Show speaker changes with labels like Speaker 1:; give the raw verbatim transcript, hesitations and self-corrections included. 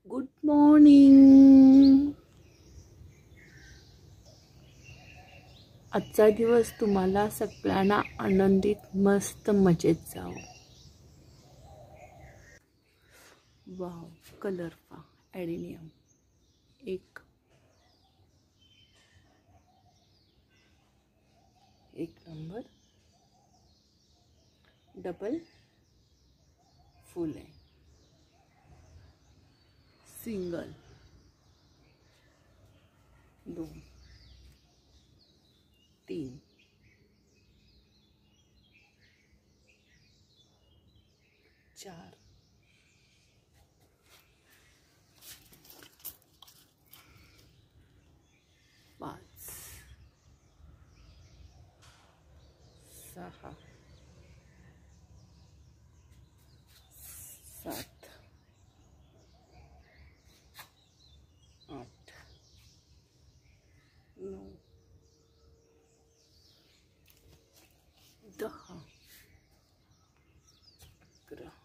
Speaker 1: Good morning. आजचा दिवस तुम्हाला सगळ्यांना आनंदित मस्त मजेत जाओ. वाव, कलर पा ॲडेनियम एक एक नंबर. डबल फुल आहे. सिंगल दोन तीन चार पाच सहा सात आठ नऊ दहा अकरा